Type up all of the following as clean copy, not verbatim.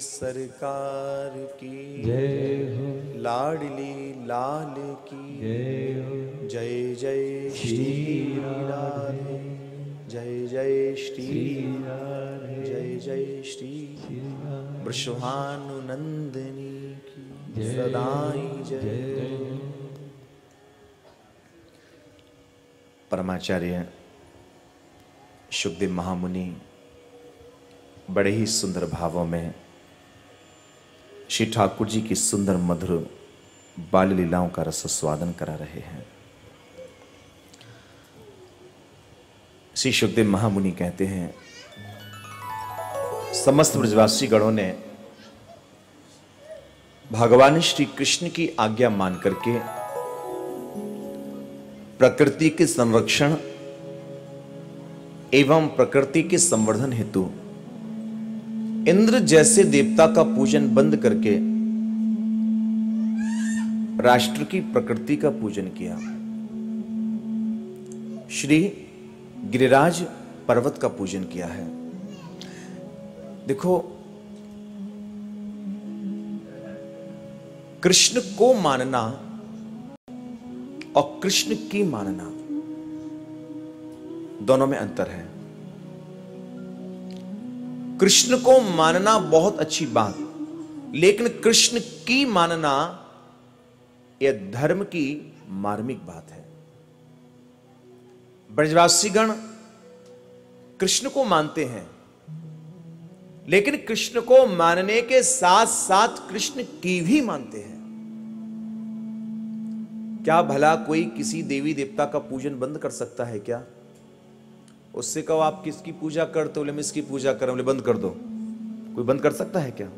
सरकार की जय हो, लाडली लाल की जय हो, जय जय श्री राधे, जय जय श्री राधे, जय जय श्री श्री राधे, वृषभानुनंदिनी की जय सदाई जय। जय। परमाचार्य शुकदेव महामुनि बड़े ही सुंदर भावों में श्री ठाकुर जी की सुंदर मधुर बाल लीलाओं का रसस्वादन करा रहे हैं। श्री शुकदेव महामुनि कहते हैं, समस्त ब्रजवासी गणों ने भगवान श्री कृष्ण की आज्ञा मान करके प्रकृति के संरक्षण एवं प्रकृति के संवर्धन हेतु इंद्र जैसे देवता का पूजन बंद करके राष्ट्र की प्रकृति का पूजन किया। श्री गिरिराज पर्वत का पूजन किया है। देखो, कृष्ण को मानना और कृष्ण की मानना दोनों में अंतर है। कृष्ण को मानना बहुत अच्छी बात, लेकिन कृष्ण की मानना यह धर्म की मार्मिक बात है। ब्रजवासीगण कृष्ण को मानते हैं, लेकिन कृष्ण को मानने के साथ साथ कृष्ण की भी मानते हैं। क्या भला कोई किसी देवी देवता का पूजन बंद कर सकता है क्या? उससे कहो आप किसकी पूजा करते हो, बोले मैं इसकी पूजा कर, बोले बंद कर दो। कोई बंद कर सकता है क्या?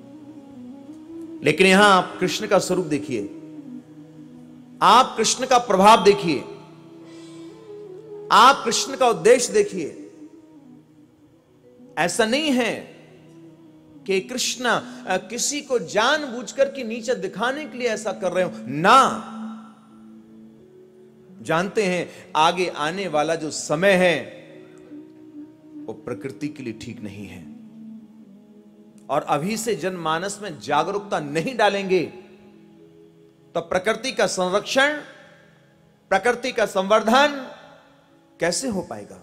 लेकिन यहां आप कृष्ण का स्वरूप देखिए, आप कृष्ण का प्रभाव देखिए, आप कृष्ण का उद्देश्य देखिए। ऐसा नहीं है कि कृष्ण किसी को जानबूझकर के नीचे दिखाने के लिए ऐसा कर रहे हो ना। जानते हैं आगे आने वाला जो समय है वो प्रकृति के लिए ठीक नहीं है, और अभी से जनमानस में जागरूकता नहीं डालेंगे तो प्रकृति का संरक्षण, प्रकृति का संवर्धन कैसे हो पाएगा?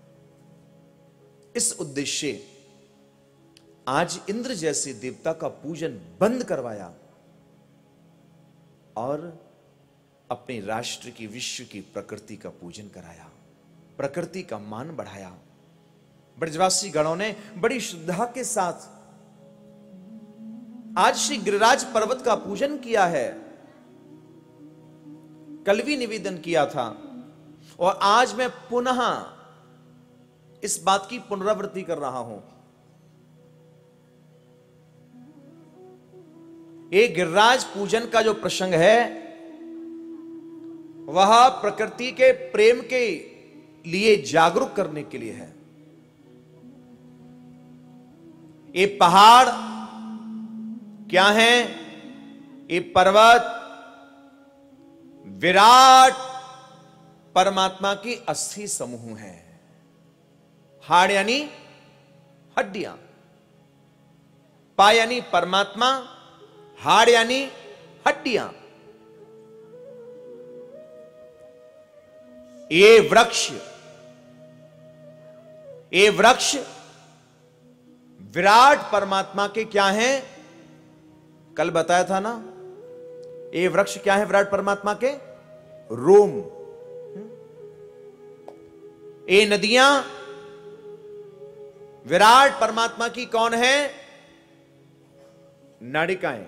इस उद्देश्य से आज इंद्र जैसे देवता का पूजन बंद करवाया और अपने राष्ट्र की, विश्व की प्रकृति का पूजन कराया, प्रकृति का मान बढ़ाया। ब्रजवासी गणों ने बड़ी श्रद्धा के साथ आज श्री गिरिराज पर्वत का पूजन किया है। कल भी निवेदन किया था और आज मैं पुनः इस बात की पुनरावृत्ति कर रहा हूं। ये गिरिराज पूजन का जो प्रसंग है वह प्रकृति के प्रेम के लिए जागरूक करने के लिए है। ये पहाड़ क्या है? ये पर्वत विराट परमात्मा की अस्थि समूह है। हाड़ यानी हड्डियां, पा यानी परमात्मा, हाड़ यानी हड्डियां। ये वृक्ष विराट परमात्मा के क्या हैं? कल बताया था ना, ये वृक्ष क्या है विराट परमात्मा के? रोम। ये नदियां विराट परमात्मा की कौन है? नाड़िकाएं।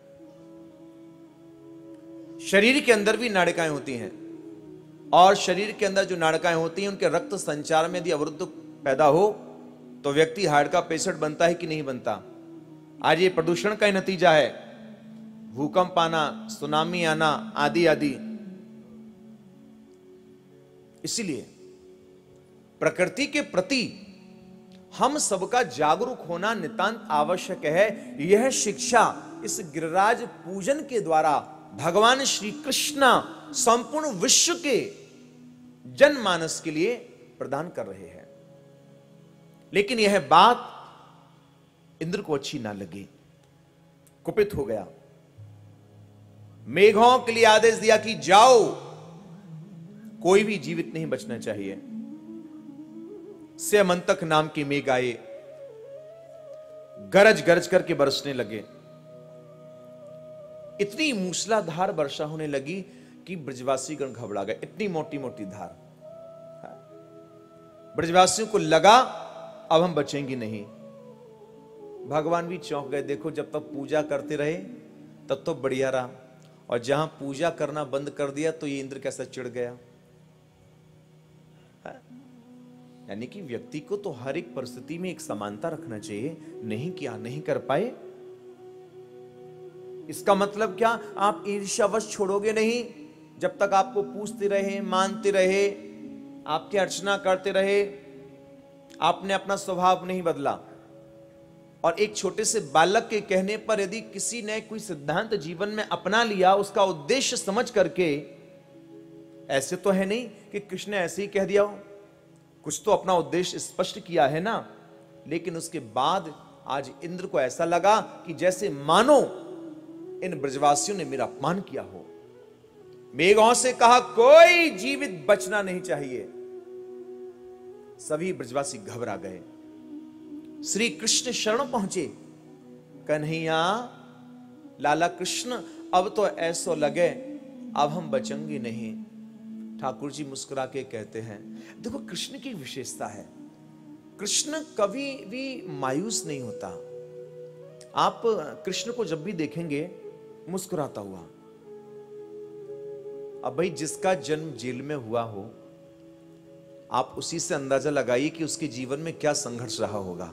शरीर के अंदर भी नाड़िकाएं होती हैं, और शरीर के अंदर जो नाड़िकाएं होती हैं उनके रक्त संचार में यदि अवरुद्ध पैदा हो तो व्यक्ति हार्ट का पेशेंट बनता है कि नहीं बनता? आज ये प्रदूषण का ही नतीजा है। भूकंप आना, सुनामी आना, आदि आदि। इसीलिए प्रकृति के प्रति हम सबका जागरूक होना नितांत आवश्यक है। यह शिक्षा इस गिरिराज पूजन के द्वारा भगवान श्री कृष्ण संपूर्ण विश्व के जनमानस के लिए प्रदान कर रहे हैं। लेकिन यह बात इंद्र को अच्छी ना लगी, कुपित हो गया। मेघों के लिए आदेश दिया कि जाओ, कोई भी जीवित नहीं बचना चाहिए। स्यमंतक नाम के मेघ आए, गरज गरज करके बरसने लगे। इतनी मूसलाधार वर्षा होने लगी कि ब्रजवासीगण घबरा गए। इतनी मोटी मोटी धार, ब्रजवासियों को लगा अब हम बचेंगे नहीं। भगवान भी चौंक गए। देखो, जब तक पूजा करते रहे तब तो बढ़िया रहा, और जहां पूजा करना बंद कर दिया तो ये इंद्र कैसा चिढ़ गया। यानी कि व्यक्ति को तो हर एक परिस्थिति में एक समानता रखना चाहिए। नहीं किया, नहीं कर पाए, इसका मतलब क्या? आप ईर्ष्यावश छोड़ोगे नहीं। जब तक आपको पूछते रहे, मानते रहे, आपकी अर्चना करते रहे, आपने अपना स्वभाव नहीं बदला। और एक छोटे से बालक के कहने पर यदि किसी ने कोई सिद्धांत जीवन में अपना लिया, उसका उद्देश्य समझ करके, ऐसे तो है नहीं कि कृष्ण ने ऐसे ही कह दिया हो, कुछ तो अपना उद्देश्य स्पष्ट किया है ना। लेकिन उसके बाद आज इंद्र को ऐसा लगा कि जैसे मानो इन ब्रजवासियों ने मेरा अपमान किया हो। मेघों से कहा कोई जीवित बचना नहीं चाहिए। सभी ब्रजवासी घबरा गए। श्री कृष्ण शरण पहुंचे। कन्हैया, लाला कृष्ण, अब तो ऐसो लगे अब हम बचेंगे नहीं। ठाकुर जी मुस्कुरा के कहते हैं, देखो कृष्ण की विशेषता है, कृष्ण कभी भी मायूस नहीं होता। आप कृष्ण को जब भी देखेंगे मुस्कुराता हुआ। अब भाई, जिसका जन्म जेल में हुआ हो, आप उसी से अंदाजा लगाइए कि उसके जीवन में क्या संघर्ष रहा होगा।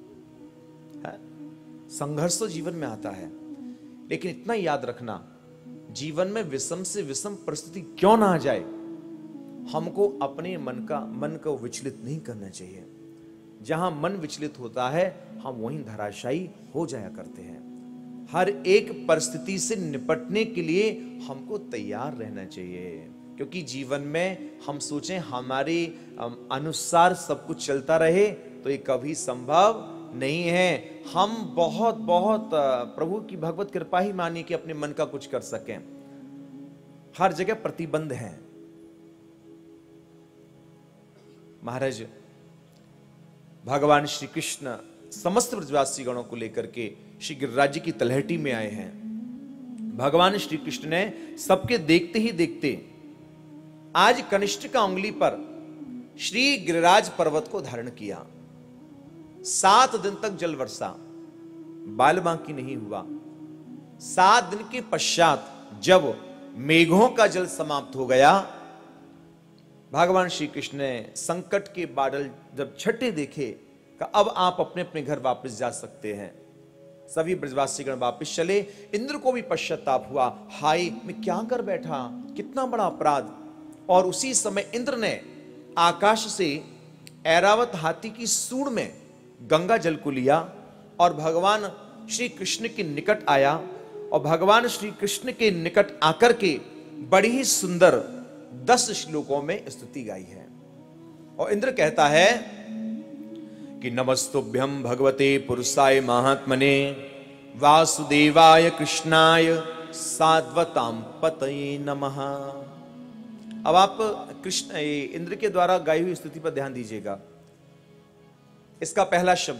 संघर्ष तो जीवन में आता है, लेकिन इतना याद रखना, जीवन में विषम से विषम परिस्थिति क्यों ना आ जाए, हमको अपने मन को विचलित नहीं करना चाहिए। जहां मन विचलित होता है, हम वहीं धराशायी हो जाया करते हैं। हर एक परिस्थिति से निपटने के लिए हमको तैयार रहना चाहिए, क्योंकि जीवन में हम सोचें हमारे अनुसार सब कुछ चलता रहे तो ये कभी संभव नहीं है। हम बहुत बहुत प्रभु की भगवत कृपा ही मानिए कि अपने मन का कुछ कर सकें। हर जगह प्रतिबंध है। महाराज, भगवान श्री कृष्ण समस्त ब्रजवासी गणों को लेकर के श्री गिरिराज की तलहटी में आए हैं। भगवान श्री कृष्ण ने सबके देखते ही देखते आज कनिष्ठ का उंगली पर श्री गिरिराज पर्वत को धारण किया। 7 दिन तक जल वर्षा, बाल बांकी नहीं हुआ। 7 दिन के पश्चात जब मेघों का जल समाप्त हो गया, भगवान श्री कृष्ण ने संकट के बादल जब छठे देखे, कहा अब आप अपने अपने घर वापस जा सकते हैं। सभी ब्रजवासीगण वापस चले। इंद्र को भी पश्चाताप हुआ, हाय मैं क्या कर बैठा, कितना बड़ा अपराध। और उसी समय इंद्र ने आकाश से ऐरावत हाथी की सूंड में गंगा जल को लिया और भगवान श्री कृष्ण के निकट आया, और भगवान श्री कृष्ण के निकट आकर के बड़ी ही सुंदर 10 श्लोकों में स्तुति गाई है। और इंद्र कहता है कि नमस्तुभ्यं भगवते पुरुषाय महात्मने वासुदेवाय कृष्णाय साद्वताम पतये नमः। अब आप कृष्ण इंद्र के द्वारा गाई हुई स्तुति पर ध्यान दीजिएगा। इसका पहला शब्द,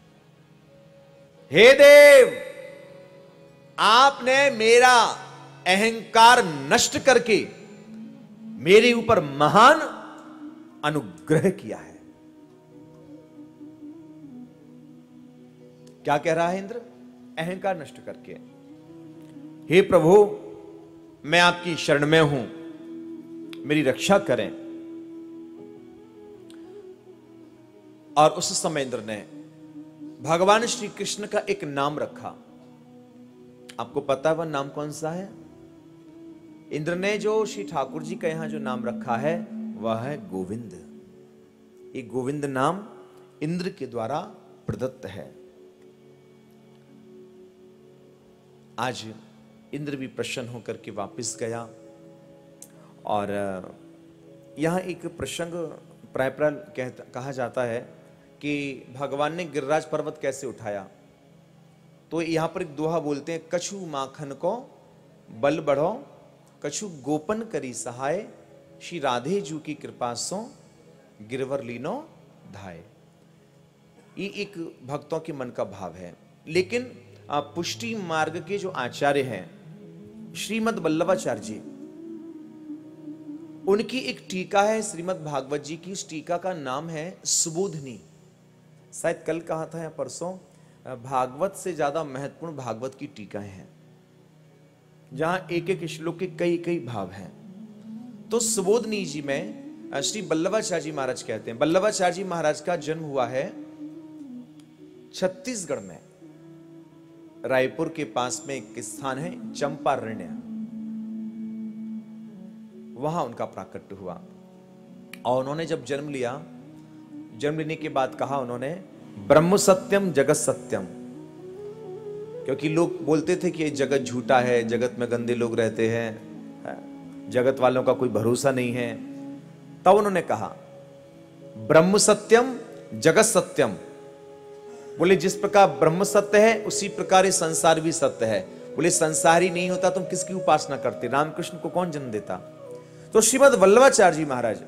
हे देव, आपने मेरा अहंकार नष्ट करके मेरे ऊपर महान अनुग्रह किया है। क्या कह रहा है इंद्र? अहंकार नष्ट करके, हे प्रभु मैं आपकी शरण में हूं, मेरी रक्षा करें। और उस समय इंद्र ने भगवान श्री कृष्ण का एक नाम रखा। आपको पता है वह नाम कौन सा है? इंद्र ने जो श्री ठाकुर जी का यहां जो नाम रखा है वह है गोविंद। ये गोविंद नाम इंद्र के द्वारा प्रदत्त है। आज इंद्र भी प्रसन्न होकर के वापस गया। और यहां एक प्रसंग प्राय कहा जाता है कि भगवान ने गिरिराज पर्वत कैसे उठाया। तो यहां पर एक दोहा बोलते हैं, कछु माखन को बल बढ़ो, कछु गोपन करी सहाय, श्री राधे जू की कृपा सो गिरवर लीनो धाय। ये एक भक्तों के मन का भाव है। लेकिन पुष्टि मार्ग के जो आचार्य हैं श्रीमद् वल्लभाचार्य जी, उनकी एक टीका है श्रीमद् भागवत जी की। इस टीका का नाम है सुबोधनी। शायद कल कहा था या परसों, भागवत से ज्यादा महत्वपूर्ण भागवत की टीकाएं हैं, जहां एक एक श्लोक के कई कई भाव हैं। तो सुबोधनी जी में श्री वल्लभाचार्य जी महाराज कहते हैं, वल्लभाचार्य जी महाराज का जन्म हुआ है छत्तीसगढ़ में, रायपुर के पास में एक स्थान है चंपारण्य, वहां उनका प्राकट्य हुआ। और उन्होंने जब जन्म लिया, जन्म लेने के बाद कहा उन्होंने, ब्रह्म सत्यम जगत सत्यम, क्योंकि लोग बोलते थे कि ये जगत झूठा है, जगत में गंदे लोग रहते हैं, जगत वालों का कोई भरोसा नहीं है। तब उन्होंने कहा ब्रह्म सत्यम जगत सत्यम, बोले जिस प्रकार ब्रह्म सत्य है उसी प्रकार ये संसार भी सत्य है। बोले संसार ही नहीं होता तुम किसकी उपासना करते, रामकृष्ण को कौन जन्म देता। तो श्रीमद् वल्लभाचार्य जी महाराज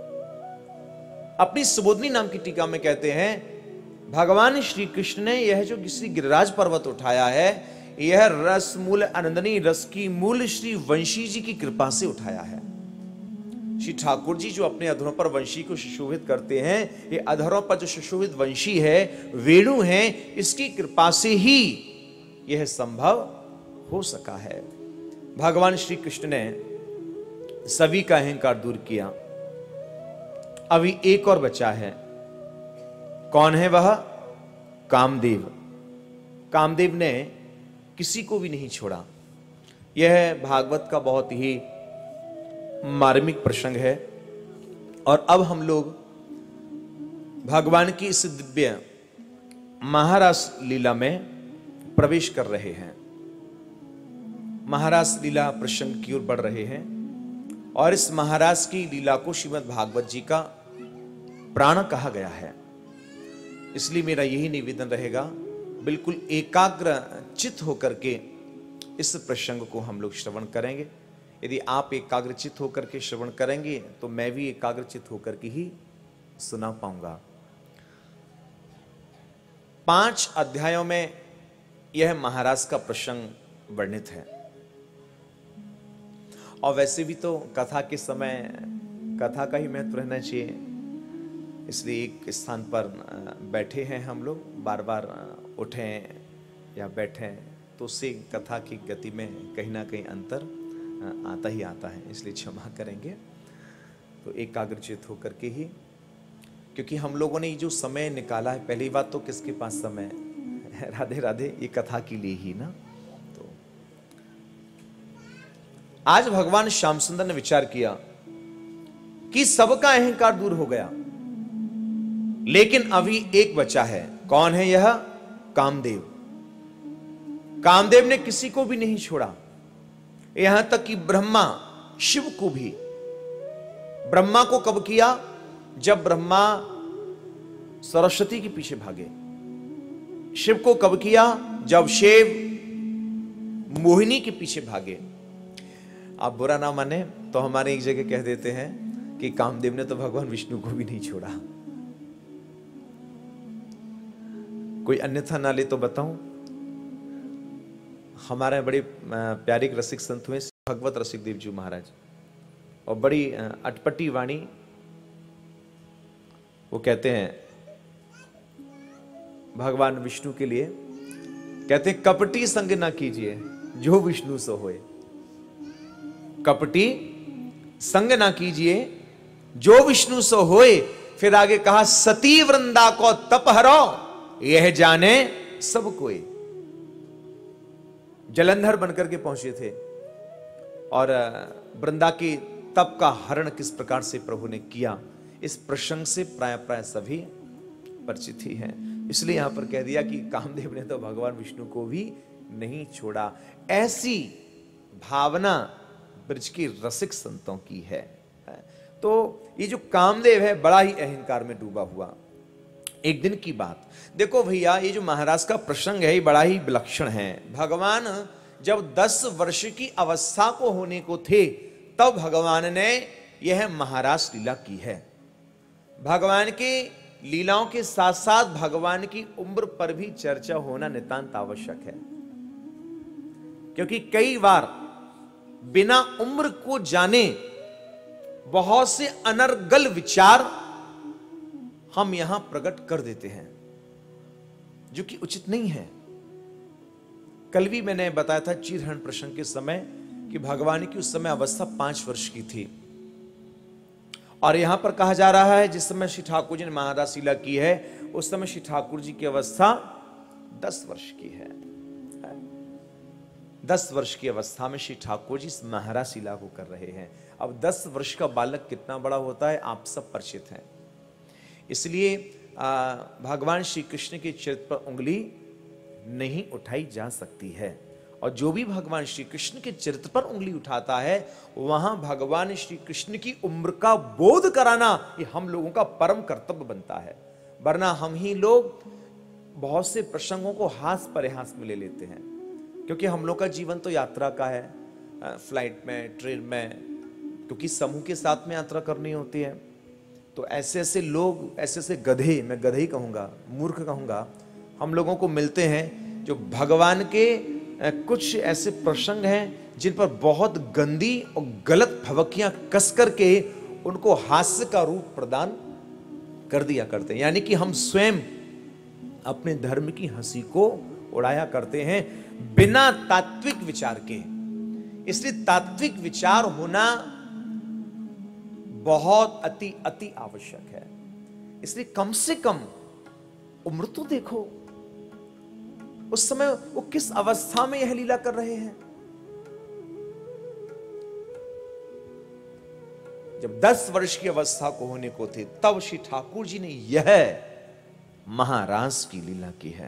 अपनी सुबोधनी नाम की टीका में कहते हैं, भगवान श्री कृष्ण ने यह जो श्री गिरिराज पर्वत उठाया है, यह रस मूल आनंदनी रस की मूल श्री वंशी जी की कृपा से उठाया है। श्री ठाकुर जी जो अपने अधरों पर वंशी को सुशोभित करते हैं, ये अधरों पर जो सुशोभित वंशी है, वेणु है, इसकी कृपा से ही यह संभव हो सका है। भगवान श्री कृष्ण ने सभी का अहंकार दूर किया। अभी एक और बचा है। कौन है वह? कामदेव। कामदेव ने किसी को भी नहीं छोड़ा। यह भागवत का बहुत ही मार्मिक प्रसंग है। और अब हम लोग भगवान की इस दिव्य महारास लीला में प्रवेश कर रहे हैं। महारास लीला प्रसंग की ओर बढ़ रहे हैं और इस महारास की लीला को श्रीमद् भागवत जी का प्राण कहा गया है। इसलिए मेरा यही निवेदन रहेगा, बिल्कुल एकाग्र चित्त होकर के इस प्रसंग को हम लोग श्रवण करेंगे। यदि आप एकाग्रचित होकर के श्रवण करेंगे तो मैं भी एकाग्रचित होकर के ही सुना पाऊंगा। 5 अध्यायों में यह महाराज का प्रसंग वर्णित है। और वैसे भी तो कथा के समय कथा का ही महत्व रहना चाहिए, इसलिए एक स्थान पर बैठे हैं हम लोग, बार बार उठें या बैठें तो उससे कथा की गति में कहीं ना कहीं अंतर आता ही आता है, इसलिए क्षमा करेंगे। तो एकाग्रचित होकर के ही, क्योंकि हम लोगों ने ये जो समय निकाला है, पहली बात तो किसके पास समय है? राधे राधे, ये कथा के लिए ही ना। तो आज भगवान श्याम सुंदर ने विचार किया कि सबका अहंकार दूर हो गया, लेकिन अभी एक बचा है। कौन है यह? कामदेव। कामदेव ने किसी को भी नहीं छोड़ा, यहां तक कि ब्रह्मा शिव को भी। ब्रह्मा को कब किया? जब ब्रह्मा सरस्वती के पीछे भागे। शिव को कब किया? जब शिव मोहिनी के पीछे भागे। आप बुरा ना माने तो हमारे एक जगह कह देते हैं कि कामदेव ने तो भगवान विष्णु को भी नहीं छोड़ा। कोई अन्यथा ना ले तो बताऊं। हमारे बड़े प्यारे रसिक संत हुए भगवत रसिक देव जी महाराज, और बड़ी अटपटी वाणी वो कहते हैं भगवान विष्णु के लिए, कहते हैं कपटी संग ना कीजिए जो विष्णु सो होए। कपटी संग ना कीजिए जो विष्णु सो होए। फिर आगे कहा सती वृंदा को तप हरो यह जाने सब कोई। जलंधर बनकर के पहुंचे थे और वृंदा के तप का हरण किस प्रकार से प्रभु ने किया, इस प्रसंग से प्राय सभी परिचित ही हैं। इसलिए यहां पर कह दिया कि कामदेव ने तो भगवान विष्णु को भी नहीं छोड़ा। ऐसी भावना ब्रज के रसिक संतों की है। तो ये जो कामदेव है बड़ा ही अहंकार में डूबा हुआ। एक दिन की बात। देखो भैया, ये जो महाराज का प्रसंग है ये बड़ा ही विलक्षण है। भगवान जब 10 वर्ष की अवस्था को होने को थे तब भगवान ने यह महाराज लीला की है। भगवान की लीलाओं के साथ साथ भगवान की उम्र पर भी चर्चा होना नितांत आवश्यक है, क्योंकि कई बार बिना उम्र को जाने बहुत से अनर्गल विचार हम यहां प्रकट कर देते हैं, जो कि उचित नहीं है। कल भी मैंने बताया था चीरहरण प्रसंग के समय कि भगवान की उस समय अवस्था 5 वर्ष की थी, और यहां पर कहा जा रहा है जिस समय श्री ठाकुर जी ने महाराज लीला की है उस समय श्री ठाकुर जी की अवस्था 10 वर्ष की है। 10 वर्ष की अवस्था में श्री ठाकुर जी इस महाराज लीला को कर रहे हैं। अब 10 वर्ष का बालक कितना बड़ा होता है आप सब परिचित हैं, इसलिए भगवान श्री कृष्ण के चरित्र पर उंगली नहीं उठाई जा सकती है, और जो भी भगवान श्री कृष्ण के चरित्र पर उंगली उठाता है वहां भगवान श्री कृष्ण की उम्र का बोध कराना ये हम लोगों का परम कर्तव्य बनता है। वरना हम ही लोग बहुत से प्रसंगों को हास परिहास में ले लेते हैं, क्योंकि हम लोग का जीवन तो यात्रा का है, फ्लाइट में, ट्रेन में, क्योंकि समूह के साथ में यात्रा करनी होती है। तो ऐसे ऐसे लोग, ऐसे ऐसे गधे, मैं गधे ही कहूँगा, मूर्ख कहूँगा, हम लोगों को मिलते हैं जो भगवान के कुछ ऐसे प्रसंग हैं जिन पर बहुत गंदी और गलत भवकियां कस करके उनको हास्य का रूप प्रदान कर दिया करते हैं। यानी कि हम स्वयं अपने धर्म की हंसी को उड़ाया करते हैं बिना तात्विक विचार के। इसलिए तात्विक विचार होना बहुत अति अति आवश्यक है। इसलिए कम से कम उम्र तो देखो, उस समय वो किस अवस्था में यह लीला कर रहे हैं। जब 10 वर्ष की अवस्था को होने को थे तब श्री ठाकुर जी ने यह महाराज की लीला की है।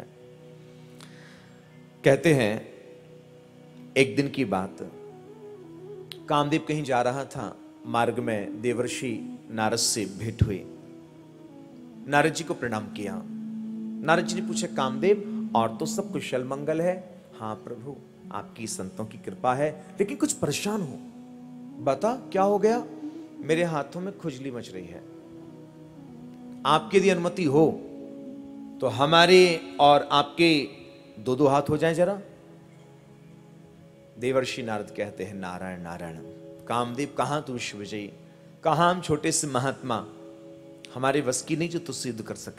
कहते हैं एक दिन की बात, कामदेव कहीं जा रहा था, मार्ग में देवर्षि नारद से भेंट हुई। नारद जी को प्रणाम किया। नारद जी ने पूछा, कामदेव और तो सब कुशल मंगल है? हाँ प्रभु, आपकी संतों की कृपा है, लेकिन कुछ परेशान हूं। बता क्या हो गया? मेरे हाथों में खुजली मच रही है। आपकी यदि अनुमति हो तो हमारे और आपके 2-2 हाथ हो जाएं जरा। देवर्षि नारद कहते हैं, नारायण नारायण। कामदेव, कहां तू विश्व विजयी, कहां हम छोटे से महात्मा, हमारे वश की नहीं जो तुझसे युद्ध कर सके।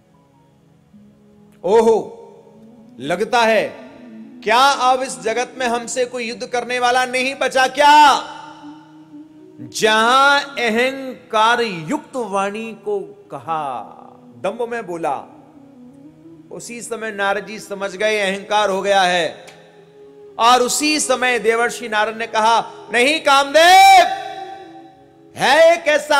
ओहो, लगता है क्या अब इस जगत में हमसे कोई युद्ध करने वाला नहीं बचा क्या? जहां अहंकार युक्त वाणी को कहा, दम्भ में बोला, उसी समय नारद जी समझ गए अहंकार हो गया है। और उसी समय देवर्षि नारद ने कहा, नहीं कामदेव, है एक ऐसा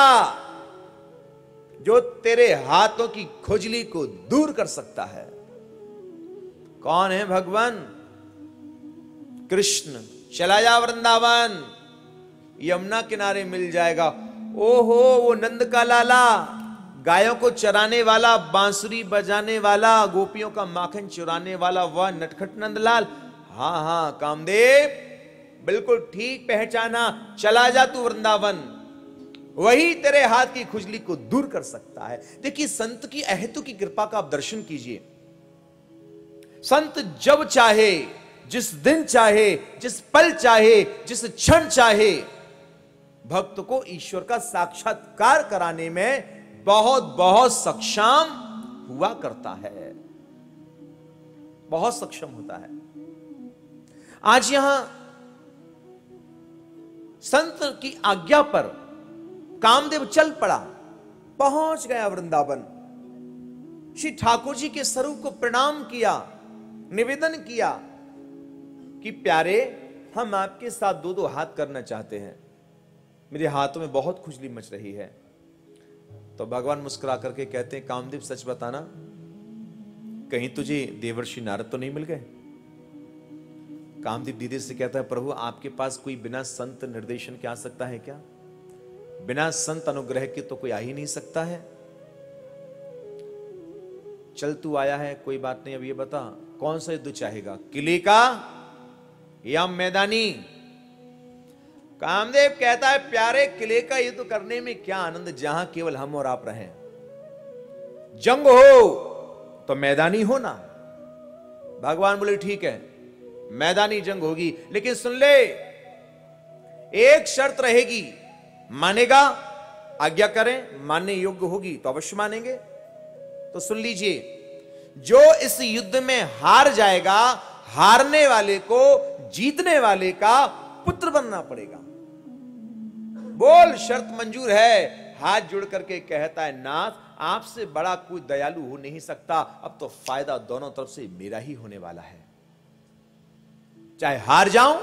जो तेरे हाथों की खुजली को दूर कर सकता है। कौन है? भगवान कृष्ण। चला जा वृंदावन, यमुना किनारे मिल जाएगा। ओहो, वो नंद का लाला, गायों को चराने वाला, बांसुरी बजाने वाला, गोपियों का माखन चुराने वाला, वह नटखट नंदलाल। हाँ हाँ कामदेव, बिल्कुल ठीक पहचाना, चला जा तू वृंदावन, वही तेरे हाथ की खुजली को दूर कर सकता है। देखिए, संत की अहेतु की कृपा का आप दर्शन कीजिए। संत जब चाहे, जिस दिन चाहे, जिस पल चाहे, जिस क्षण चाहे, भक्त को ईश्वर का साक्षात्कार कराने में बहुत बहुत सक्षम हुआ करता है, बहुत सक्षम होता है। आज यहां संत की आज्ञा पर कामदेव चल पड़ा, पहुंच गया वृंदावन। श्री ठाकुर जी के स्वरूप को प्रणाम किया, निवेदन किया कि प्यारे, हम आपके साथ 2-2 हाथ करना चाहते हैं, मेरे हाथों में बहुत खुजली मच रही है। तो भगवान मुस्कुरा करके कहते हैं, कामदेव सच बताना, कहीं तुझे देवर्षि नारद तो नहीं मिल गए? कामदेव धीरे से कहता है, प्रभु आपके पास कोई बिना संत निर्देशन के आ सकता है क्या? बिना संत अनुग्रह के तो कोई आ ही नहीं सकता है। चल तू आया है, कोई बात नहीं, अब ये बता कौन सा युद्ध चाहेगा, किले का या मैदानी? कामदेव कहता है प्यारे, किले का युद्ध करने में क्या आनंद, जहां केवल हम और आप रहें। जंग हो तो मैदानी हो ना। भगवान बोले ठीक है, मैदानी जंग होगी, लेकिन सुन ले, एक शर्त रहेगी, मानेगा? आज्ञा करें, मानने योग्य होगी तो अवश्य मानेंगे। तो सुन लीजिए, जो इस युद्ध में हार जाएगा, हारने वाले को जीतने वाले का पुत्र बनना पड़ेगा। बोल शर्त मंजूर है? हाथ जोड़ करके कहता है नाथ, आपसे बड़ा कोई दयालु हो नहीं सकता, अब तो फायदा दोनों तरफ से मेरा ही होने वाला है, चाहे हार जाऊं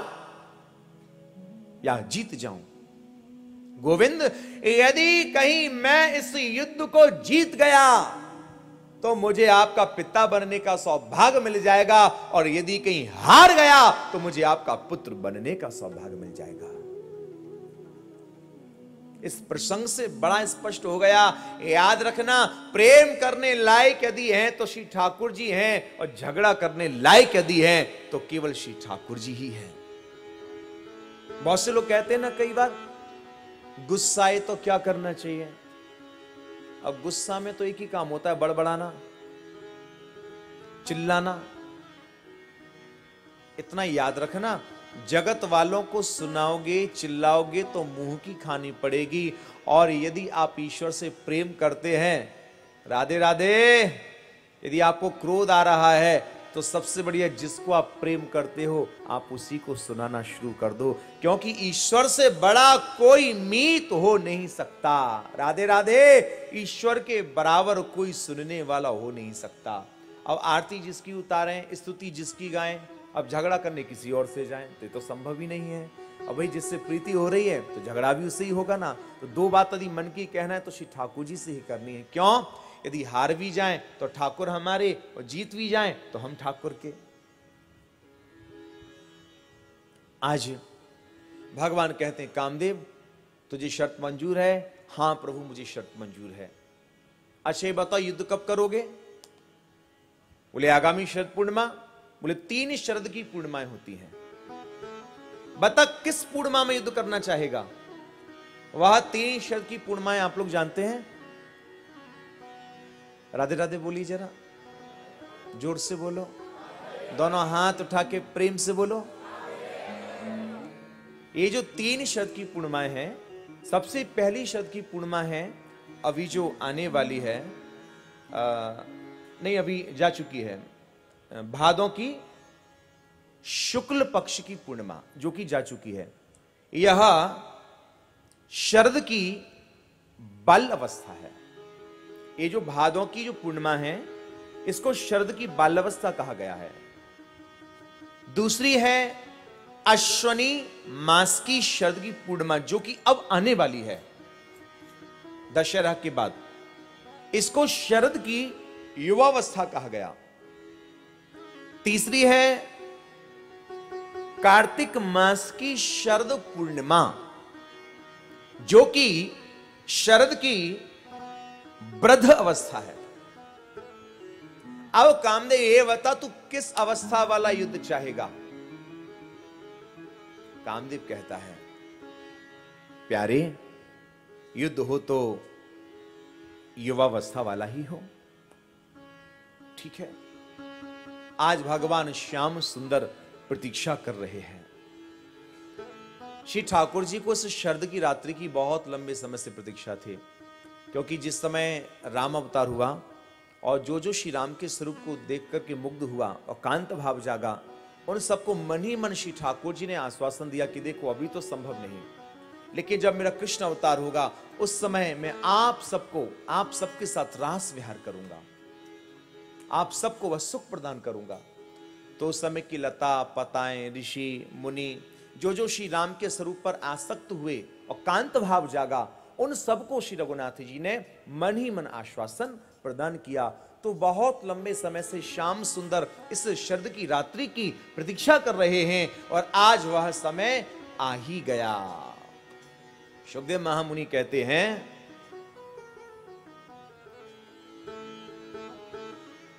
या जीत जाऊं। गोविंद, यदि कहीं मैं इस युद्ध को जीत गया तो मुझे आपका पिता बनने का सौभाग्य मिल जाएगा, और यदि कहीं हार गया तो मुझे आपका पुत्र बनने का सौभाग्य मिल जाएगा। इस प्रसंग से बड़ा स्पष्ट हो गया, याद रखना, प्रेम करने लायक यदि हैं तो श्री ठाकुर जी हैं, और झगड़ा करने लायक यदि हैं तो केवल श्री ठाकुर जी ही हैं। बहुत से लोग कहते हैं ना कई बार, गुस्साए तो क्या करना चाहिए? अब गुस्सा में तो एक ही काम होता है, बड़बड़ाना, चिल्लाना। इतना याद रखना, जगत वालों को सुनाओगे, चिल्लाओगे तो मुंह की खानी पड़ेगी। और यदि आप ईश्वर से प्रेम करते हैं, राधे राधे, यदि आपको क्रोध आ रहा है तो सबसे बढ़िया, जिसको आप प्रेम करते हो आप उसी को सुनाना शुरू कर दो, क्योंकि ईश्वर से बड़ा कोई मीत हो नहीं सकता। राधे राधे, ईश्वर के बराबर कोई सुनने वाला हो नहीं सकता। अब आरती जिसकी उतारें, स्तुति जिसकी गाएं, अब झगड़ा करने किसी और से जाएं तो ये तो संभव ही नहीं है। अब भाई जिससे प्रीति हो रही है तो झगड़ा भी उससे ही होगा ना। तो दो बात यदि मन की कहना है तो श्री ठाकुर जी से ही करनी है। क्यों? यदि हार भी जाएं तो ठाकुर हमारे, और जीत भी जाएं तो हम ठाकुर के। आज भगवान कहते हैं कामदेव, तुझे शर्त मंजूर है? हां प्रभु, मुझे शर्त मंजूर है। अच्छा ये बताओ, युद्ध कब करोगे? बोले आगामी शरद पूर्णिमा। बोले 3 शरद की पूर्णिमाएं होती हैं, बता किस पूर्णिमा में युद्ध करना चाहेगा? वह 3 शरद की पूर्णिमाएं आप लोग जानते हैं? राधे राधे बोलिए, जरा जोर से बोलो, दोनों हाथ उठा के प्रेम से बोलो। ये जो 3 शरद की पूर्णिमाएं हैं, सबसे पहली शरद की पूर्णिमा है अभी जो आने वाली है, नहीं अभी जा चुकी है, भादों की शुक्ल पक्ष की पूर्णिमा जो कि जा चुकी है। यह शरद की बाल अवस्था है। ये जो भादों की जो पूर्णिमा है, इसको शरद की बाल अवस्था कहा गया है। दूसरी है अश्वनी मास की शरद की पूर्णिमा जो कि अब आने वाली है दशहरा के बाद, इसको शरद की युवावस्था कहा गया। तीसरी है कार्तिक मास की शरद पूर्णिमा जो कि शरद की वृद्ध अवस्था है। अब कामदेव ये बता, तू किस अवस्था वाला युद्ध चाहेगा? कामदेव कहता है प्यारे, युद्ध हो तो युवावस्था वाला ही हो। ठीक है, आज भगवान श्याम सुंदर प्रतीक्षा कर रहे हैं। श्री ठाकुर जी को इस शरद की रात्रि की बहुत लंबे समय से प्रतीक्षा थी, क्योंकि जिस समय राम अवतार हुआ और जो जो श्री राम के स्वरूप को देख करके मुग्ध हुआ और कांत भाव जागा, उन सबको मन ही मन श्री ठाकुर जी ने आश्वासन दिया कि देखो अभी तो संभव नहीं, लेकिन जब मेरा कृष्ण अवतार होगा उस समय मैं आप सबके साथ रास विहार करूंगा, आप सबको वह सुख प्रदान करूंगा। तो उस समय की लता पताएं, ऋषि मुनि जो जो श्री राम के स्वरूप पर आसक्त हुए और कांत भाव जागा, उन सबको श्री रघुनाथ जी ने मन ही मन आश्वासन प्रदान किया। तो बहुत लंबे समय से श्याम सुंदर इस शरद की रात्रि की प्रतीक्षा कर रहे हैं और आज वह समय आ ही गया। शुकदेव महामुनि कहते हैं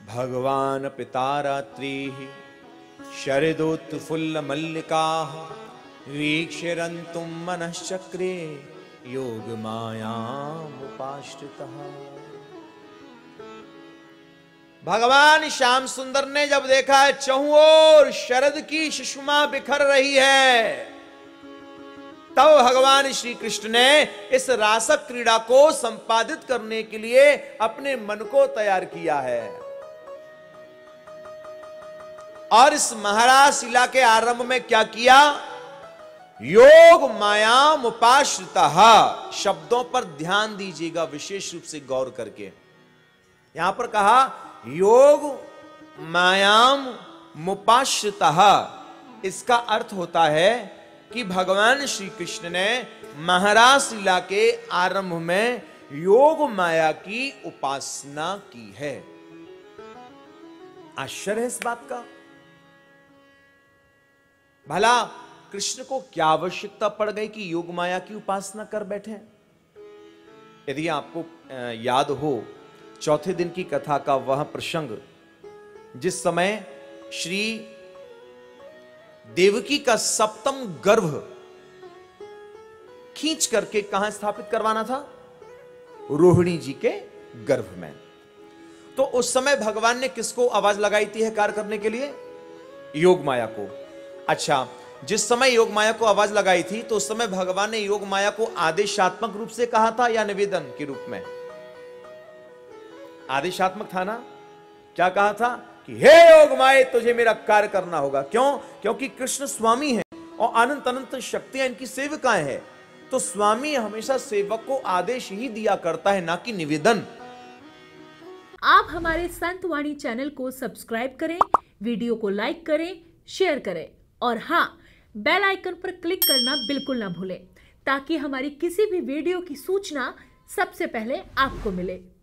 भगवान पिता रात्रिः शरदोत्फुल्ल मल्लिकाः वीक्षरन्तुं मनश्चक्रे योग मायामुपाश्रितः। भगवान श्याम सुंदर ने जब देखा है चहुं ओर शरद की सुषमा बिखर रही है, तब भगवान श्री कृष्ण ने इस रासक क्रीड़ा को संपादित करने के लिए अपने मन को तैयार किया है। और इस महाराज शिला के आरंभ में क्या किया? योग मायाम उपाश्रितः शब्दों पर ध्यान दीजिएगा, विशेष रूप से गौर करके। यहां पर कहा योग मायाम मुपाश्रितः, इसका अर्थ होता है कि भगवान श्री कृष्ण ने महाराज लीला के आरंभ में योग माया की उपासना की है। आश्चर्य है इस बात का। भला कृष्ण को क्या आवश्यकता पड़ गई कि योग माया की उपासना कर बैठे? यदि आपको याद हो चौथे दिन की कथा का वह प्रसंग, जिस समय श्री देवकी का सप्तम गर्भ खींच करके कहां स्थापित करवाना था? रोहिणी जी के गर्भ में। तो उस समय भगवान ने किसको आवाज लगाई थी है कार्य करने के लिए? योग माया को। अच्छा, जिस समय योग माया को आवाज लगाई थी तो उस समय भगवान ने योग माया को आदेशात्मक रूप से कहा था या निवेदन के रूप में? आदेशात्मक था ना। क्या कहा था कि हे योग माया तुझे मेरा कार्य करना होगा। क्यों? क्योंकि कृष्ण स्वामी है और अनंत अनंत शक्तियां इनकी सेविकाएं हैं। तो स्वामी हमेशा सेवक को आदेश ही दिया करता है, ना कि निवेदन। आप हमारे संत वाणी चैनल को सब्सक्राइब करें, वीडियो को लाइक करें, शेयर करें और हाँ, बेल आइकन पर क्लिक करना बिल्कुल ना भूलें, ताकि हमारी किसी भी वीडियो की सूचना सबसे पहले आपको मिले।